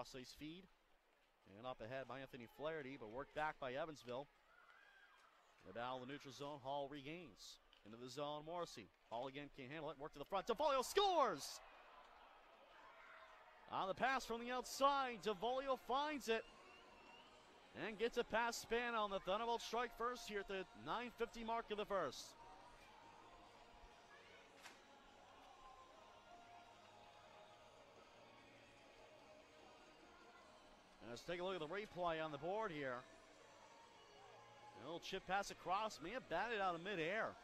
cross-ice feed. And up ahead by Anthony Flaherty, but worked back by Evansville. The battle in the neutral zone, Hall regains. Into the zone, Morrissey. Hall again can't handle it. Work to the front. DeVolio scores! On the pass from the outside, DeVolio finds it. And gets it past Spano. The Thunderbolts strike first here at the 9:50 mark of the first. And let's take a look at the replay on the board here. A little chip pass across, may have batted out of midair.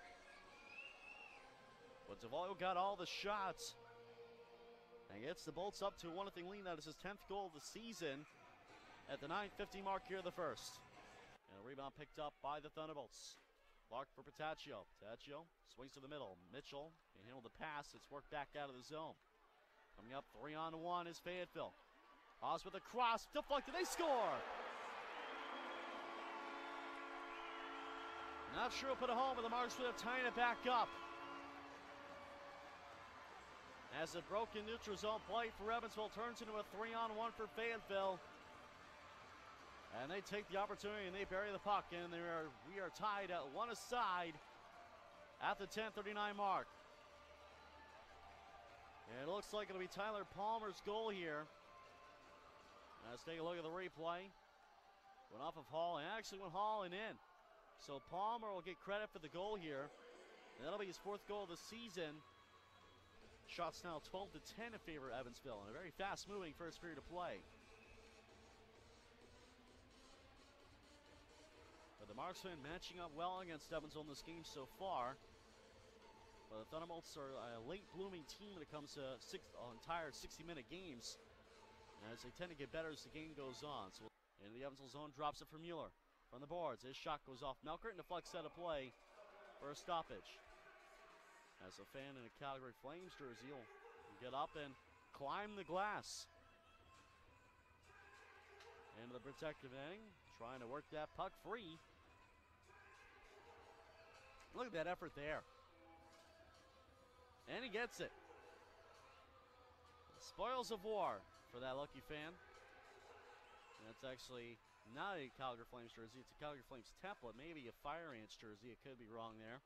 But DeVolio got all the shots. And gets the Bolts up to a 1-0 lead. That is his 10th goal of the season at the 9:50 mark here of the first. And a rebound picked up by the Thunderbolts. Clark for Petaccio. Petaccio swings to the middle. Mitchell can handle the pass. It's worked back out of the zone. Coming up 3-on-1 is Fayetteville. Haas with a cross. Deflected. They score! Not sure who put it home, but the Marks would have tying it back up. As a broken neutral zone play for Evansville turns into a 3-on-1 for Fayetteville. And they take the opportunity and they bury the puck. And we are tied at one aside at the 10:39 mark. And it looks like it'll be Tyler Palmer's goal here. Let's take a look at the replay. Went off of Hall and actually went Hall and in. So Palmer will get credit for the goal here. And that'll be his 4th goal of the season. Shots now 12-10 in favor of Evansville. And a very fast-moving first period of play. But the Marksmen matching up well against Evansville in this game so far. But the Thunderbolts are a late-blooming team when it comes to entire 60-minute games. As they tend to get better as the game goes on. So into the Evansville zone, drops it for Mueller. From the boards, his shot goes off Melkert and deflects out of play for a stoppage. As a fan in a Calgary Flames jersey, he'll get up and climb the glass. Into the protective end, trying to work that puck free. Look at that effort there. And he gets it. Spoils of war for that lucky fan. And that's actually not a Calgary Flames jersey. It's a Calgary Flames template. Maybe a Fire Ants jersey. It could be wrong there.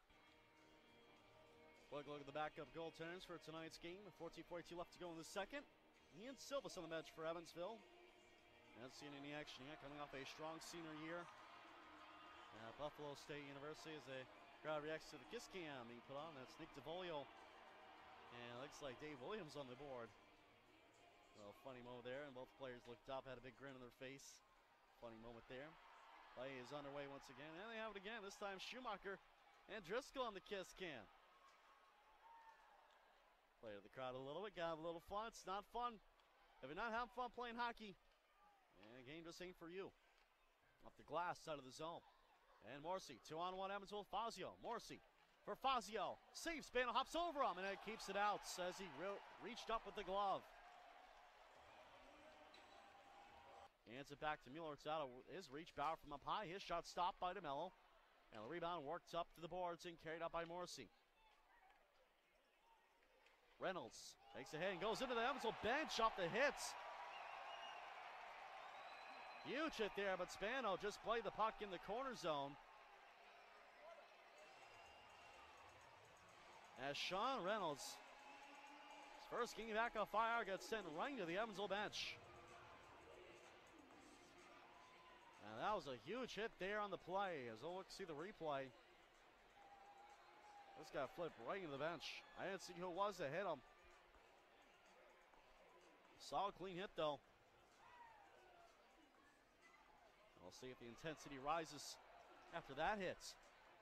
Look at the backup goaltenders for tonight's game. 14:42 left to go in the second. Ian Silvas on the bench for Evansville. Not seeing any action yet. Coming off a strong senior year at Buffalo State University as the crowd reacts to the kiss cam being put on. That's Nick DeVolio. And it looks like Dave Williams on the board. A little funny moment there, and both players looked up, had a big grin on their face. Funny moment there. Play is underway once again, and they have it again. This time Schumacher and Driscoll on the kiss cam. Play to the crowd a little bit, got a little fun. It's not fun if you're not having fun playing hockey. And the game just ain't for you. Off the glass side of the zone. And Morrissey, 2-on-1 Evansville, Fazio. Morrissey for Fazio. Saves, Spano hops over him, and it keeps it out as he reached up with the glove. Hands it back to Mueller. It's out of his reach. Bauer from up high. His shot stopped by DeMello. And the rebound worked up to the boards and carried up by Morrissey. Reynolds takes a hit and goes into the Evansville bench off the hits. Huge hit there, but Spano just played the puck in the corner zone. As Sean Reynolds, his first game back on fire, gets sent right to the Evansville bench. And that was a huge hit there on the play. As we'll look see the replay. This got flipped right into the bench. I didn't see who it was that hit him. Solid, clean hit, though. We'll see if the intensity rises after that hit.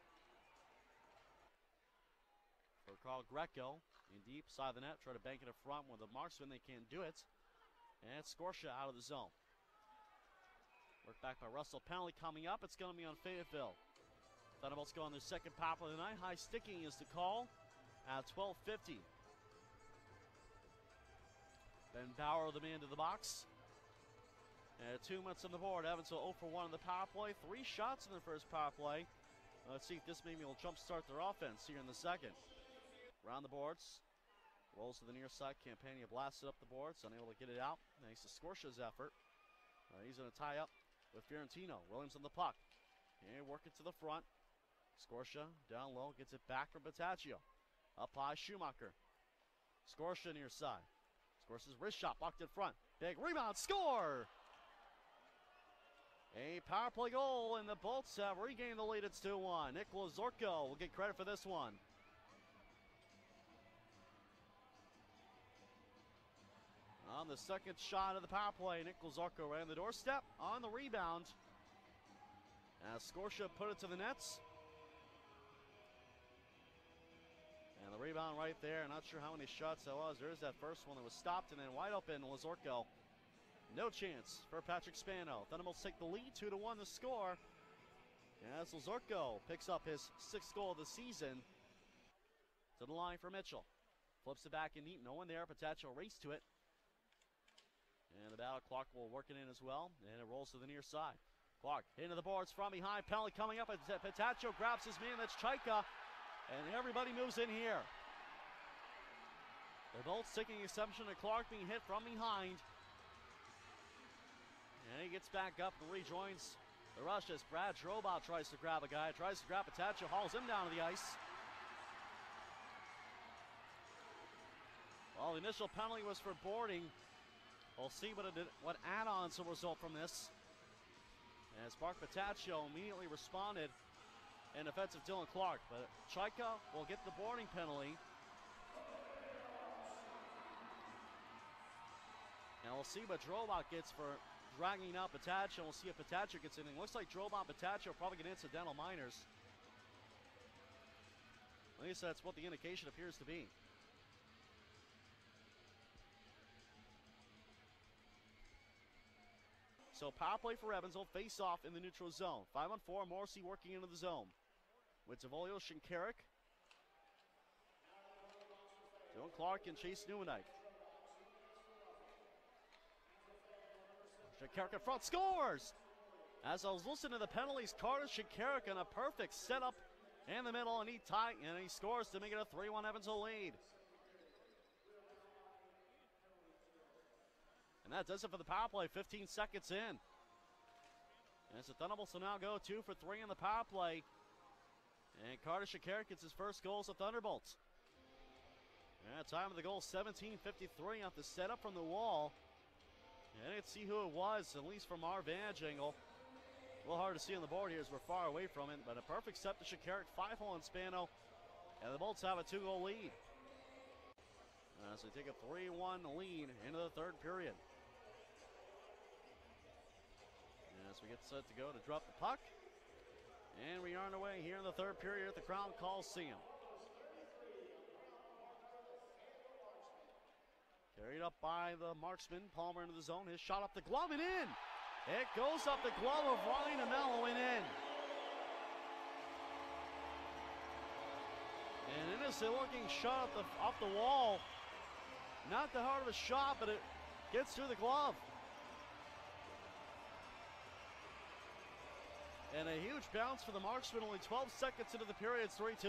For Carl Greco, in deep side of the net, try to bank it up front with the marksman. They can't do it. And Scorsha out of the zone. Work back by Russell. Penalty coming up. It's going to be on Fayetteville. Thunderbolts go on their second power play of the night. High sticking is the call at 12:50. Ben Bauer, the man to the box. And 2 minutes on the board. Evansville 0 for 1 on the power play. 3 shots in their first power play. Let's see if this maybe will jumpstart their offense here in the second. Around the boards. Rolls to the near side. Campania blasted up the boards, unable to get it out. Thanks to Scorsia's effort. He's going to tie up with Fiorentino. Williams on the puck. And work it to the front. Scorsia down low, gets it back from Petaccio. Up high, Schumacher. Scorsia near side. Scorsia's wrist shot blocked in front. Big rebound, score! A power play goal, and the Bolts have regained the lead. It's 2-1. Nick Lazorko will get credit for this one. On the second shot of the power play, Nick Lazorko ran the doorstep on the rebound. As Scorsia put it to the nets. And the rebound right there. Not sure how many shots that was. There's that first one that was stopped, and then wide open, Lazorko. No chance for Patrick Spano. Thunderbolts take the lead, 2-1 the score. As Lazorko picks up his 6th goal of the season. To the line for Mitchell. Flips it back in neat, no one there. Petaccio race to it. And the battle clock will work it in as well. And it rolls to the near side. Clark into the boards from behind. Penalty coming up. Petaccio grabs his man. That's Chaika. And everybody moves in here. They're both taking exception to Clark being hit from behind. And he gets back up and rejoins the rush as Brad Drobot tries to grab a guy. Tries to grab Petaccio. Hauls him down to the ice. Well, the initial penalty was for boarding. We'll see what add-ons will result from this. As Mark Petaccio immediately responded in defense of Dylan Clark. But Chaika will get the boarding penalty. And we'll see what Drobot gets for dragging out Petaccio. We'll see if Petaccio gets anything. Looks like Drobot and Petaccio probably get incidental minors. At least that's what the indication appears to be. So power play for Evansville, face off in the neutral zone. 5-on-4, Morrissey working into the zone. With Zavolio, Shinkarik. Dylan Clark and Chase Neuendijk. Shinkarik in front, scores! As I was listening to the penalties, Carter Shinkarik on a perfect setup in the middle, and he scores to make it a 3-1 Evansville lead. And that does it for the power play, 15 seconds in. As the Thunderbolts will now go 2 for 3 in the power play. And Carter Shinkarik gets his first goal as the Thunderbolts. And time of the goal, 17:53 off the setup from the wall. And I didn't see who it was, at least from our vantage angle. A little hard to see on the board here as we're far away from it, but a perfect set to Shinkarik, 5-hole on Spano. And the Bolts have a 2-goal lead. So they take a 3-1 lead into the third period. As we get set to go to drop the puck. And we are on our way here in the third period at the Crown Coliseum. Carried up by the marksman, Palmer into the zone. His shot up the glove and in. It goes up the glove of Ryan Amello and in. An innocent looking shot off the wall. Not the hard of a shot, but it gets through the glove. And a huge bounce for the marksman, only 12 seconds into the period, it's 3-2.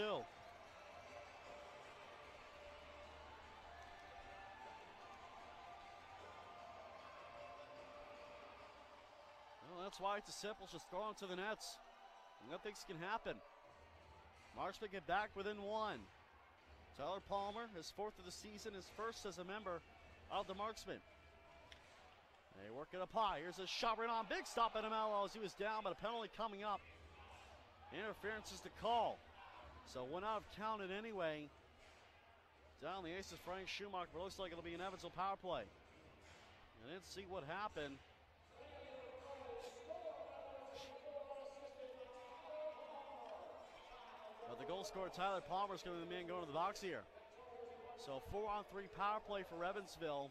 Well, that's why it's as simple as just throwing to the nets. Nothing can happen. Marksman get back within 1. Tyler Palmer, his 4th of the season, his first as a member of the marksman. They work it up high. Here's a shot right on. Big stop at Amello as he was down, but a penalty coming up. Interference is the call. So one out of counted anyway. Down the ace is Frank Schumacher, but looks like it'll be an Evansville power play. I didn't see what happened. But the goal scorer, Tyler Palmer, is going to be the man going to the box here. So 4-on-3 power play for Evansville.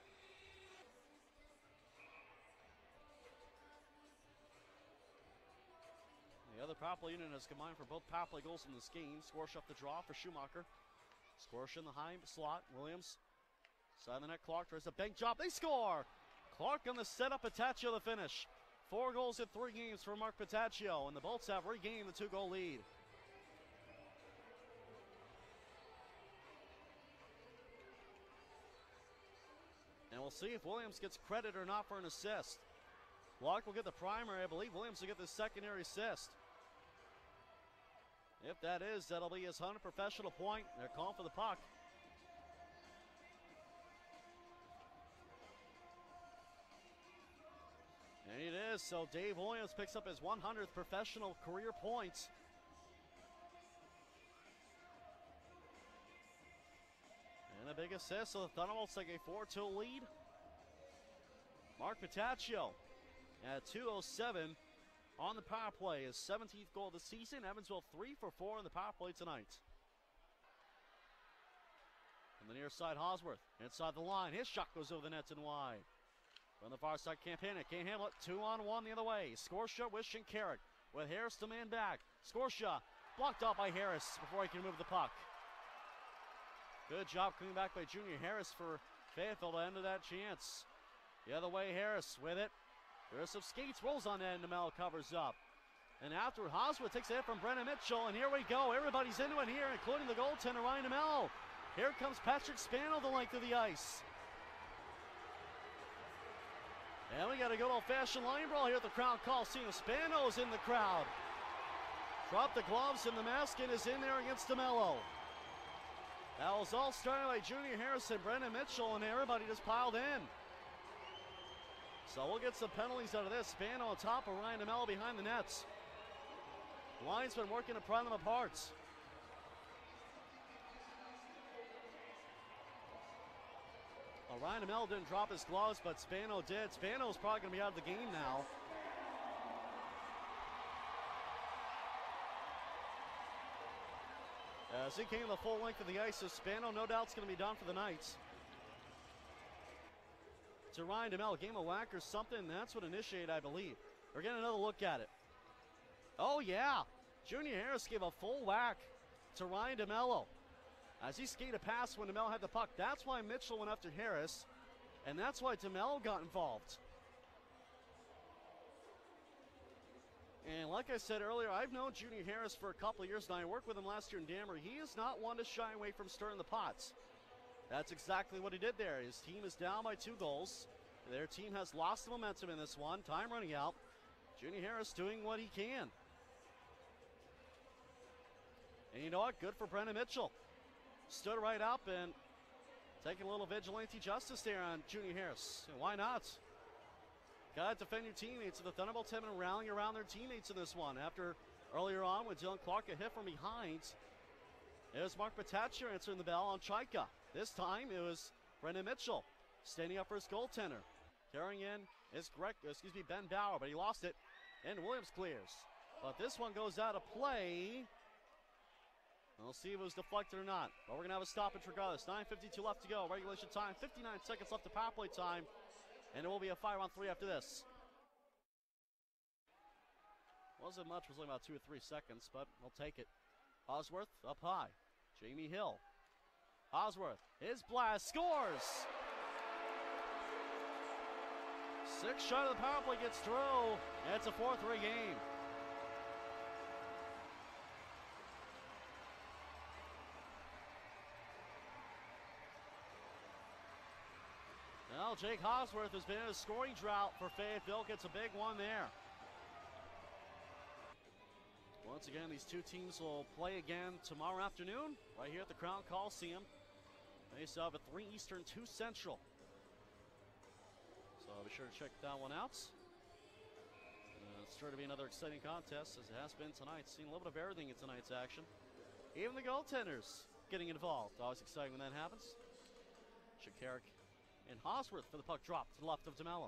The other power play unit has combined for both power play goals in this game. Scorsh up the draw for Schumacher. Scorsh in the high slot. Williams. Side of the net, Clark tries a bank job. They score! Clark on the setup, Petaccio the finish. 4 goals in 3 games for Mark Petaccio, and the Bolts have regained the 2-goal lead. we'll see if Williams gets credit or not for an assist. Locke will get the primary, I believe. Williams will get the secondary assist. If that is, that'll be his 100th professional point. They're calling for the puck. And it is, so Dave Williams picks up his 100th professional career point. And a big assist, so the Thunderbolts take a 4-2 lead. Mark Petaccio at 2:07 on the power play, his 17th goal of the season. Evansville 3 for 4 in the power play tonight. From the near side, Hosworth inside the line. His shot goes over the net and wide. From the far side, Campana can't handle it. 2-on-1 the other way. Scorsha with Shinkarik with Harris to man back. Scorsha blocked off by Harris before he can move the puck. Good job coming back by Junior Harris for Fayetteville to end of that chance. The other way, Harris with it. There's some skates, rolls on that, and DeMello covers up. And afterward, Hosworth takes a hit from Brennan Mitchell, and here we go. Everybody's into it here, including the goaltender, Ryan DeMello. Here comes Patrick Spano the length of the ice. And we got a good old-fashioned line brawl here at the Crown Coliseum. Spano's in the crowd. Drop the gloves, and the masking is in there against DeMello. That was all started by Junior Harris and Brennan Mitchell, and everybody just piled in. So we'll get some penalties out of this. Spano on top of Ryan DeMello behind the nets. Linesman working to pry them apart. Well, Ryan DeMello didn't drop his gloves, but Spano did. Spano's probably going to be out of the game now. As he came the full length of the ice, so Spano no doubt is going to be done for the night. To Ryan DeMello, game of whack or something, that's what initiated, I believe. We're getting another look at it. Oh yeah, Junior Harris gave a full whack to Ryan DeMello as he skated past when DeMello had the puck. That's why Mitchell went after Harris, and that's why DeMello got involved. And like I said earlier, I've known Junior Harris for a couple of years now. I worked with him last year in Danbury. He is not one to shy away from stirring the pots. That's exactly what he did there. His team is down by 2 goals. Their team has lost the momentum in this one. Time running out. Junior Harris doing what he can. And you know what? Good for Brennan Mitchell. Stood right up and taking a little vigilante justice there on Junior Harris. And why not? Gotta defend your teammates. So the Thunderbolts have been rallying around their teammates in this one. After earlier on when Dylan Clark a hit from behind, it was Mark Petaccio answering the bell on Chaika. This time it was Brendan Mitchell standing up for his goaltender. Carrying in is Ben Bauer, but he lost it, and Williams clears. But this one goes out of play. We'll see if it was deflected or not. But we're going to have a stoppage regardless. 9:52 left to go. Regulation time, 59 seconds left to power play time. And it will be a 5-on-3 after this. Wasn't much, was only about 2 or 3 seconds, but we'll take it. Hosworth up high. Jamie Hill. Hosworth, his blast, scores! 6 shot of the power play gets through, and it's a 4-3 game. Well, Jake Hosworth has been in a scoring drought for Fayetteville, gets a big one there. Once again, these two teams will play again tomorrow afternoon, right here at the Crown Coliseum. They still have a 3 Eastern, 2 Central. So be sure to check that one out. It's sure to be another exciting contest, as it has been tonight. Seen a little bit of everything in tonight's action. Even the goaltenders getting involved. Always exciting when that happens. Shinkarik and Hosworth for the puck drop to the left of DeMello.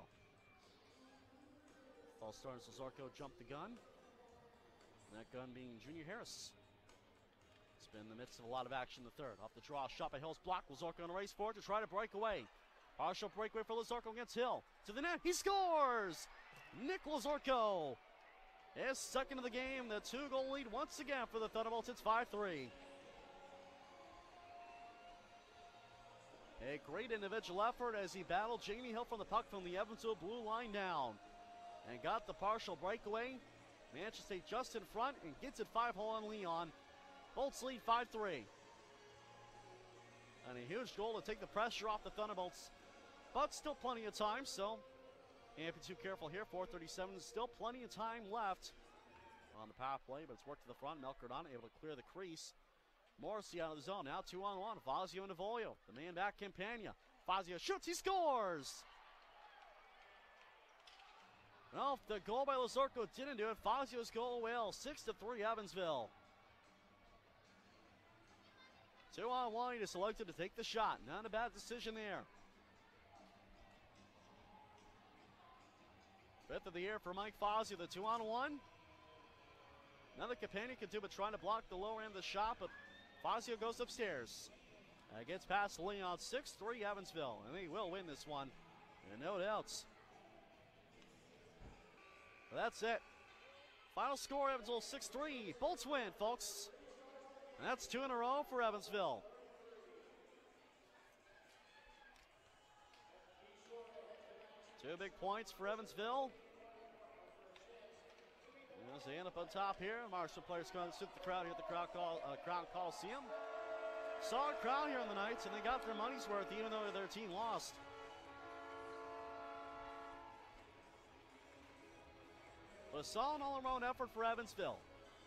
Ball starts, Lazarko jumped the gun. And that gun being Junior Harris. It's been in the midst of a lot of action in the third. Off the draw, shot by Hill's block. Lazarko on a race forward to try to break away. Partial breakaway for Lazarko against Hill. To the net, he scores! Nick Lazarko is second of the game. The 2-goal lead once again for the Thunderbolts. It's 5-3. A great individual effort as he battled Jamie Hill from the puck from the Evansville blue line down. And got the partial breakaway. Manchester State just in front and gets it 5-hole on Leon. Bolts lead 5-3. And a huge goal to take the pressure off the Thunderbolts but still plenty of time, so can't be too careful here. 4:37, still plenty of time left on the power play, but it's worked to the front. Melcordon able to clear the crease. Morrissey out of the zone, now 2-on-1. Fazio and Avoyo, the man back Campagna. Fazio shoots, he scores! Well, the goal by Lazurko didn't do it. Fazio's goal will. 6-3 Evansville. 2-on-1, he just selected to take the shot. Not a bad decision there. Fifth of the year for Mike Fazio, the 2-on-1. Now the Campagna can do but trying to block the lower end of the shot, but Fazio goes upstairs. Gets past Leon. 6-3 Evansville, and they will win this one, and no doubts. But that's it. Final score, Evansville 6-3. Bolts win, folks. And that's 2 in a row for Evansville. Two big points for Evansville. As they end up on top here, Marshall players going to suit the crowd here at the Crown Coliseum. Solid crowd here on the Knights, and they got their money's worth even though their team lost. But a solid all-around effort for Evansville.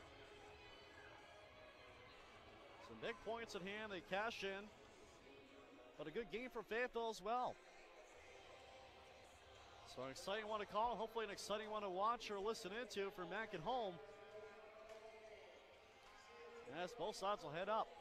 Some big points at hand, they cash in. But a good game for Fayetteville as well. So an exciting one to call, hopefully an exciting one to watch or listen into for Mac at home. As both sides will head up.